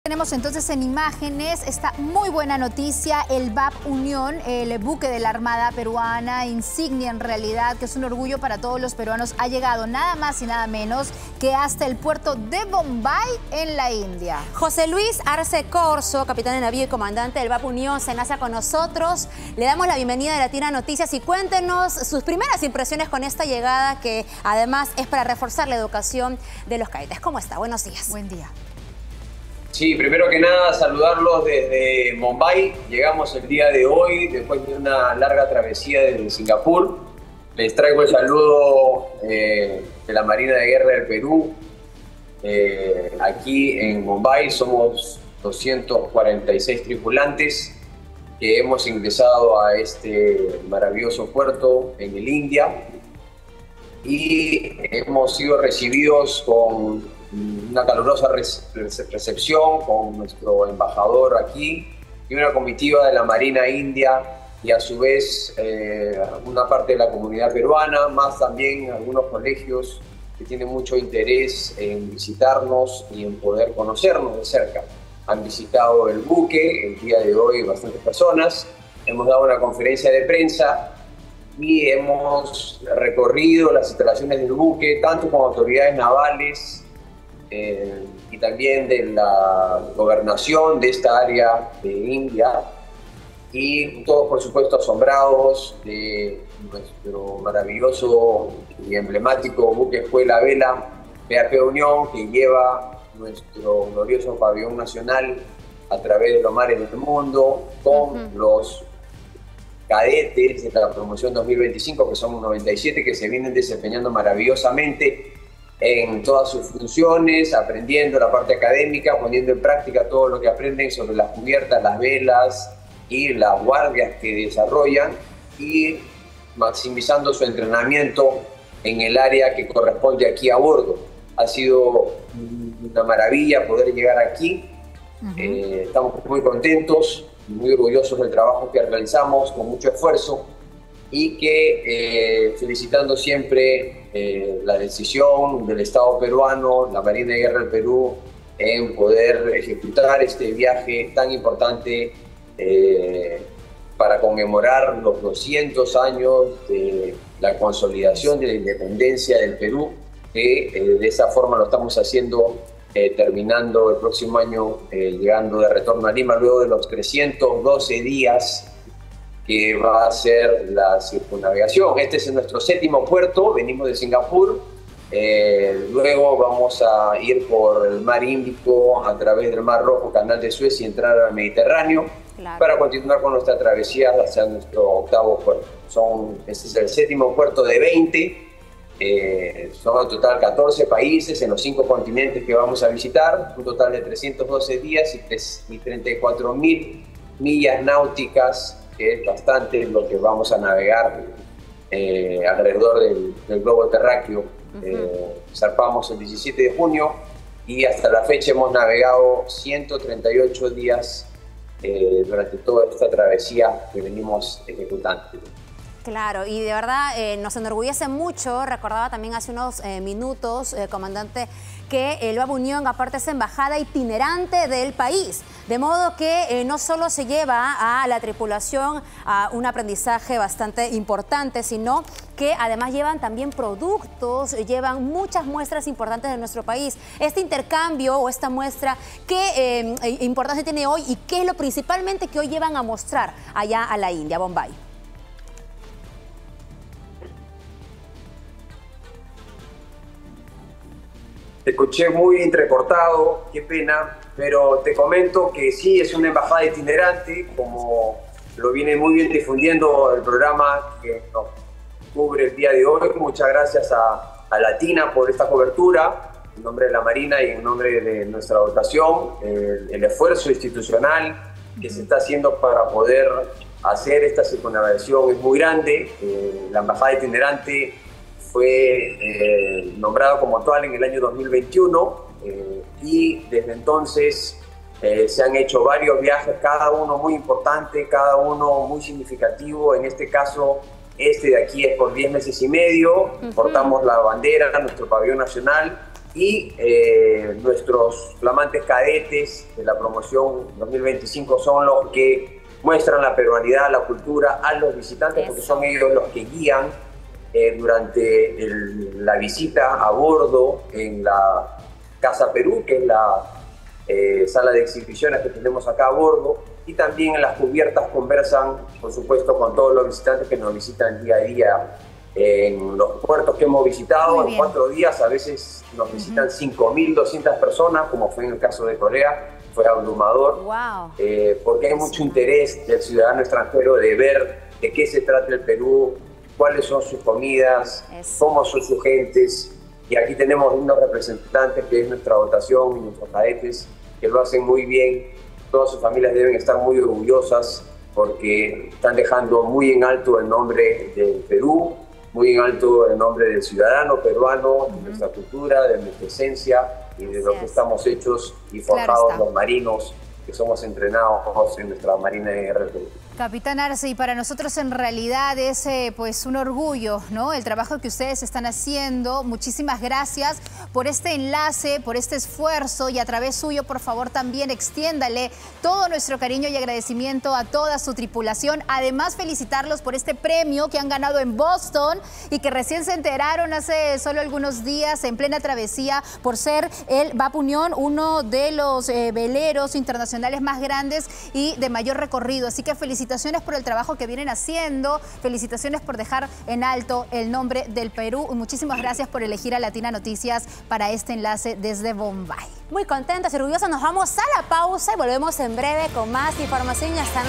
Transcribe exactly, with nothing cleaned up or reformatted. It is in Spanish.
Tenemos entonces en imágenes esta muy buena noticia, el V A P Unión, el buque de la Armada peruana, insignia en realidad, que es un orgullo para todos los peruanos, ha llegado nada más y nada menos que hasta el puerto de Bombay en la India. José Luis Arce Corso, capitán de navío y comandante del V A P Unión, se enlaza con nosotros. Le damos la bienvenida de Latina Noticias y cuéntenos sus primeras impresiones con esta llegada, que además es para reforzar la educación de los cadetes. ¿Cómo está? Buenos días. Buen día. Sí, primero que nada saludarlos desde Bombay. Llegamos el día de hoy después de una larga travesía desde Singapur. Les traigo el saludo eh, de la Marina de Guerra del Perú. Eh, aquí en Bombay somos doscientos cuarenta y seis tripulantes que hemos ingresado a este maravilloso puerto en el India y hemos sido recibidos con una calurosa recepción con nuestro embajador aquí y una comitiva de la Marina India y a su vez eh, una parte de la comunidad peruana, más también algunos colegios que tienen mucho interés en visitarnos y en poder conocernos de cerca. Han visitado el buque, el día de hoy bastantes personas, hemos dado una conferencia de prensa y hemos recorrido las instalaciones del buque, tanto con autoridades navales, Eh, y también de la gobernación de esta área de India, y todos por supuesto asombrados de nuestro maravilloso y emblemático buque escuela vela V A P Unión, que lleva nuestro glorioso pabellón nacional a través de los mares del mundo con uh-huh. los cadetes de la promoción dos mil veinticinco, que son noventa y siete, que se vienen desempeñando maravillosamente en todas sus funciones, aprendiendo la parte académica, poniendo en práctica todo lo que aprenden sobre las cubiertas, las velas y las guardias que desarrollan, y maximizando su entrenamiento en el área que corresponde aquí a bordo. Ha sido una maravilla poder llegar aquí. Uh-huh. eh, estamos muy contentos, muy orgullosos del trabajo que realizamos con mucho esfuerzo, y que eh, felicitando siempre eh, la decisión del Estado peruano, la Marina de Guerra del Perú, en poder ejecutar este viaje tan importante eh, para conmemorar los doscientos años de la consolidación de la independencia del Perú, que eh, de esa forma lo estamos haciendo, eh, terminando el próximo año, eh, llegando de retorno a Lima luego de los trescientos doce días que va a ser la circunnavegación. Este es nuestro séptimo puerto, venimos de Singapur, eh, luego vamos a ir por el mar Índico, a través del mar Rojo, Canal de Suez, y entrar al Mediterráneo, claro, para continuar con nuestra travesía hacia nuestro octavo puerto. Son, este es el séptimo puerto de veinte, eh, son en total catorce países en los cinco continentes que vamos a visitar, un total de trescientos doce días y treinta y cuatro mil millas náuticas, que es bastante lo que vamos a navegar eh, alrededor del, del globo terráqueo. Uh-huh. eh, zarpamos el diecisiete de junio y hasta la fecha hemos navegado ciento treinta y ocho días eh, durante toda esta travesía que venimos ejecutando. Claro, y de verdad eh, nos enorgullece mucho. Recordaba también hace unos eh, minutos, eh, comandante, que el V A P Unión aparte es embajada itinerante del país, de modo que eh, no solo se lleva a la tripulación a un aprendizaje bastante importante, sino que además llevan también productos, llevan muchas muestras importantes de nuestro país. Este intercambio o esta muestra, ¿qué eh, importancia tiene hoy y qué es lo principalmente que hoy llevan a mostrar allá a la India, Bombay? Te escuché muy entrecortado, qué pena, pero te comento que sí, es una embajada itinerante, como lo viene muy bien difundiendo el programa que nos cubre el día de hoy. Muchas gracias a, a Latina por esta cobertura, en nombre de la Marina y en nombre de nuestra dotación, el, el esfuerzo institucional que se está haciendo para poder hacer esta circunnavegación es muy grande. Eh, la embajada itinerante fue eh, nombrado como tal en el año dos mil veintiuno eh, y desde entonces eh, se han hecho varios viajes, cada uno muy importante, cada uno muy significativo. En este caso, este de aquí es por diez meses y medio, uh-huh. portamos la bandera, nuestro pabellón nacional, y eh, nuestros flamantes cadetes de la promoción dos mil veinticinco son los que muestran la peruanidad, la cultura a los visitantes, porque son ellos los que guían eh, durante el, la visita a bordo en la Casa Perú, que es la eh, sala de exhibiciones que tenemos acá a bordo, y también en las cubiertas conversan, por supuesto, con todos los visitantes que nos visitan día a día en los puertos que hemos visitado. En cuatro días a veces nos visitan uh-huh. cinco mil doscientas personas, como fue en el caso de Corea. Fue abrumador, wow. eh, porque hay mucho interés del ciudadano extranjero de ver de qué se trata el Perú, cuáles son sus comidas, Eso. cómo son sus gentes. Y aquí tenemos unos representantes, que es nuestra votación y nuestros cadetes, que lo hacen muy bien. Todas sus familias deben estar muy orgullosas porque están dejando muy en alto el nombre del Perú, muy en alto el nombre del ciudadano peruano, uh-huh. de nuestra cultura, de nuestra esencia y de lo que estamos hechos y forjados claro los marinos que somos entrenados en nuestra Marina de Guerra del Perú. Capitán Arce, y para nosotros en realidad es eh, pues un orgullo, ¿no? El trabajo que ustedes están haciendo. Muchísimas gracias por este enlace, por este esfuerzo, y a través suyo, por favor, también extiéndale todo nuestro cariño y agradecimiento a toda su tripulación. Además, felicitarlos por este premio que han ganado en Boston y que recién se enteraron hace solo algunos días en plena travesía por ser el V A P Unión, uno de los eh, veleros internacionales más grandes y de mayor recorrido. Así que felicitaciones por el trabajo que vienen haciendo, felicitaciones por dejar en alto el nombre del Perú y muchísimas gracias por elegir a Latina Noticias para este enlace desde Bombay. Muy contentos y orgullosos, nos vamos a la pausa y volvemos en breve con más información y hasta